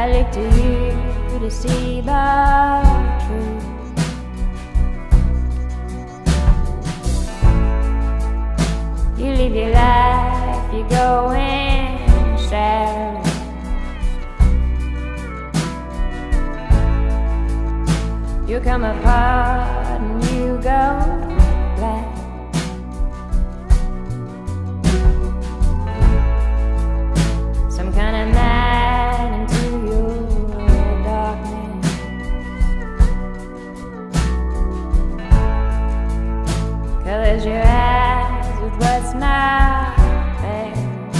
I look to you to see the truth. You live your life, you're going south. You come apart and you go black. Some kind of night into your darkness. Colors your eyes with what's not there.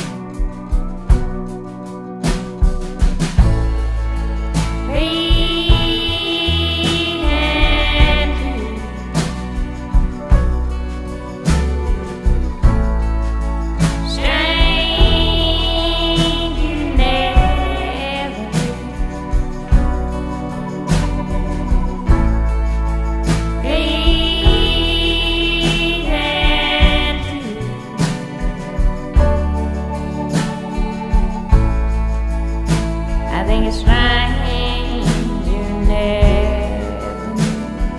I think it's strange you never knew.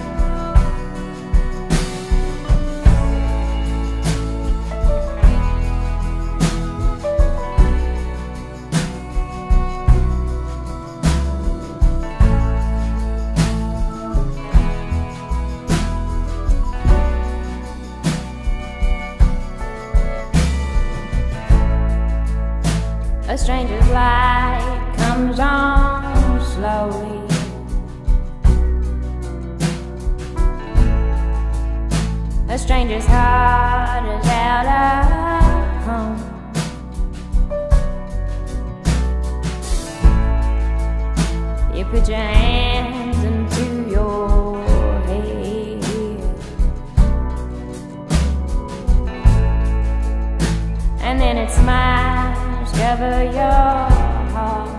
A stranger's light comes on slowly. A stranger's heart is out of home. You put your hands into your head, and then it smiles, cover your heart.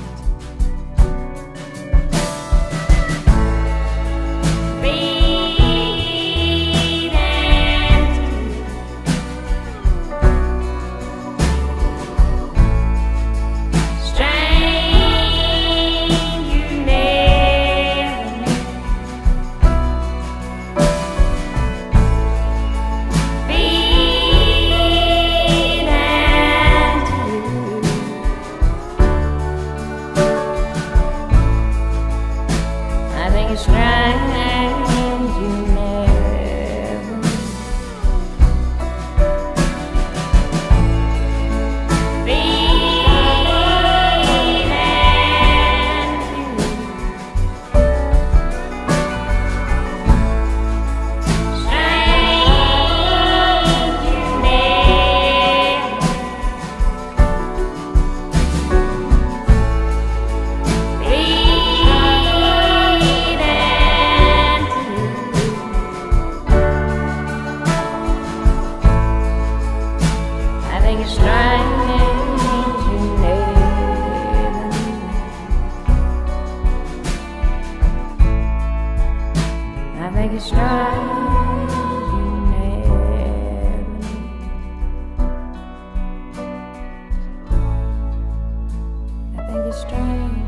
It's strange you never knew. It's strange you never knew. I think it's strange you never knew. I think it's strange.